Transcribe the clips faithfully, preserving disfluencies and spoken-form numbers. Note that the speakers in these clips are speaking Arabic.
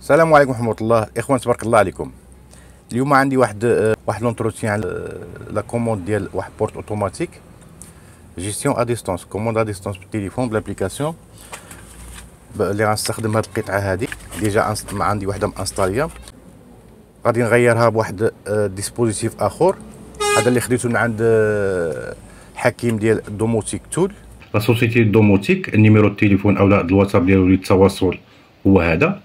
السلام عليكم ورحمة الله. إخوان تبارك الله عليكم. اليوم عندي واحد آه، واحد لونتروتيان على آه، لا كوموند ديال واحد بورت اوتوماتيك جيستيون ا ديستونس، كوموند ا ديستونس بالتليفون بلابليكاسيون اللي غنستخدم هاد القطعة هادي. ديجا أنست- عندي وحدة مانستالية، غادي نغيرها بواحد آه، ديسبوزيتيف آخر. هذا اللي خديته من عند آه، حكيم ديال دوموتيك تول، لا سوسيتي دوموتيك. النيميرو التليفون اولا الواتساب ديالو للتواصل هو هذا.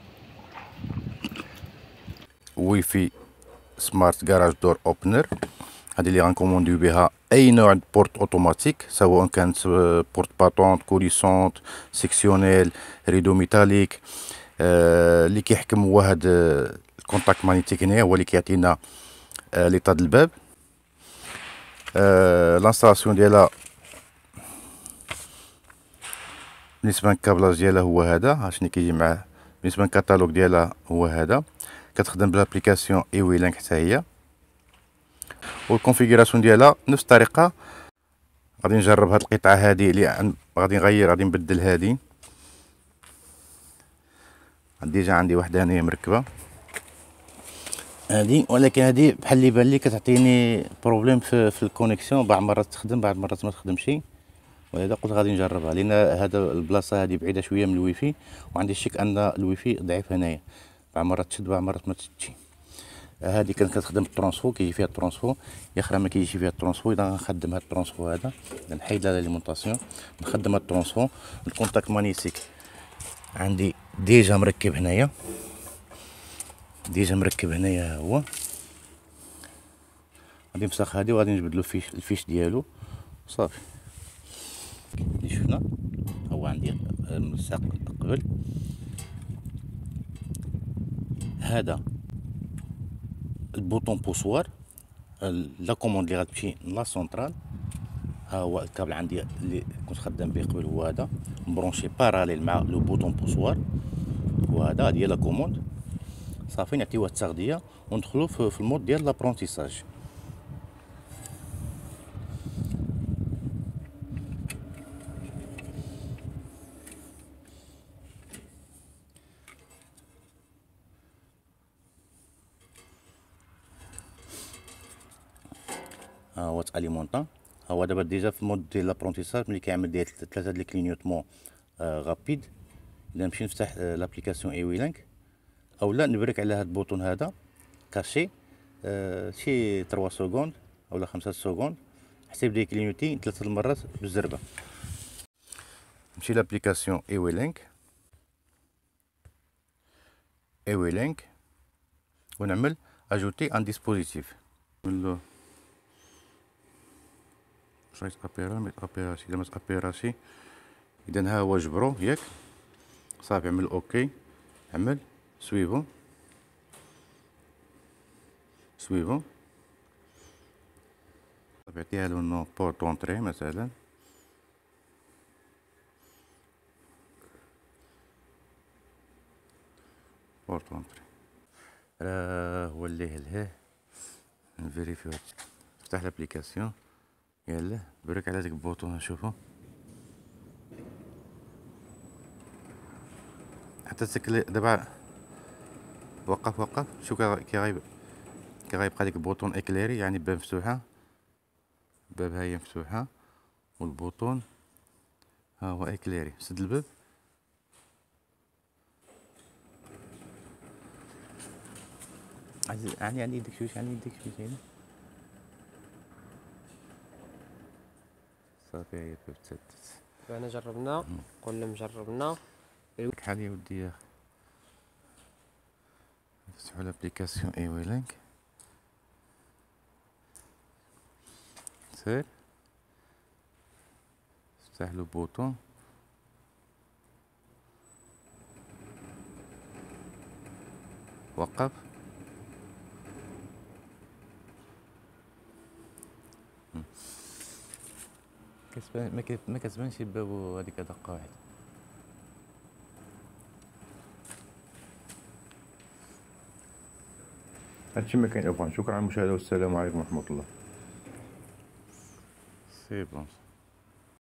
واي فاي سمارت جراج دور اوبنر، هذه اللي غنكومونديو بها اي نوع بورت اوتوماتيك، سواء كانت بورت باتونت، كوليسونت، سيكسيونيل، ريدو ميتاليك. آه اللي كيحكم هو هاد الكونتاكت مانيتيك، هنا هو اللي كيعطينا آه ليطا د الباب. آه لانستالاسيون ديالها بالنسبه للكابلاج ديالها هو هذا، ها شنو كيجي معاه. بالنسبه للكاتالوج ديالها هو هذا، كتخدم بلابليكاسيون اي وي لينك حتى هي. والكونفيغوراسيون ديالها نفس الطريقه. غادي نجرب هاد القطعه هادي اللي غادي نغير، غادي نبدل هادي. ديجا عندي وحده هنايا مركبه هادي، ولكن هادي بحال اللي بان لي كتعطيني بروبليم في, في الكونيكسيون، بعض المرات تخدم بعض المرات ما تخدمش. ولهذا قلت غادي نجربها، لان هذا البلاصه هادي بعيده شويه من الويفي، وعندي الشك ان الويفي ضعيف هنايا، بعض المرات تشد بعض المرات ما تشدش. هذه كانت كتخدم الترونسفو، كيجي فيها الترونسفو. يا اخرى ما كيجيش فيها الترونسفو، اذا غنخدم هذا الترونسفو هذا، نحيد هذا ليمونطاسيون، نخدم هذا الترونسفو. الكونتاكت مانيسيك عندي ديجا مركب هنايا، ديجا مركب هنايا هو. غادي نفسخ هذه وغادي نجبدلو الفيش الفيش ديالو صافي. اللي شفنا هو عندي ملصق قبل. هذا البوطون بوسوار، لا كوموند اللي غتمشي لا سونطرال. ها هو الكابل عندي اللي كنت خدام به قبل، هو هذا مبرونشي باراليل مع لو بوطون بوسوار. وهذا هي لا كوموند صافي. نعطيوها التغذيه وندخلو في, في المود ديال لابرونتيساج. ها هو تاليمونطا. ها هو دابا ديجا في المود ديال لابرونتيساج، ملي كيعمل ديال ثلاثه ديال الكلينيوتمون آه غابيد. الا نمشي نفتح آه لابليكاسيون اي وي لينك، اولا نبرك على هاد البوطون هذا كاشي آه شي ثلاثة سكوند اولا خمسة سكوند، حتى يبدا يكلينيوتي ثلاثه المرات بالزربه. نمشي لابليكاسيون اي وي لينك، اي وي لينك، ونعمل اجوتي ان ديسبوزيتيف. نعملو شويه ابيرا ميت ابيراشي، اذا ما ابيراشي اذا ها هو جبرو ياك صافي. عمل اوكي، عمل سويفون سويفون صافي. عطيها له نو بورت اونطري مثلا، بورت اونطري. راه هو اللي هلهيه نفيريفيو. نفتح لابليكاسيون، يلا برك على ديك البوطون نشوفو حتى تسكلي. دابا وقف وقف، شوف كي غايب كي غيبقى ديك البوطون اكليري، يعني باب مفتوحه، باب هاهي مفتوحه، والبوطون ها هو اكليري. سد الباب، يعني يعني يديك شويه، يعني يديك شويه هنا صافي. هي الباب تسدت. انا جربنا، قلنا مجربنا. شحال يا ودي يا اخي. نفتحو لابليكاسيون اي وي لينك، سير افتح لو بوطون، وقف. كتبان ما كت- ما كتبانش الباب هذيك دقه واحده. هادشي ما كاين. شكرا على المشاهده والسلام عليكم ورحمه الله. سي بون.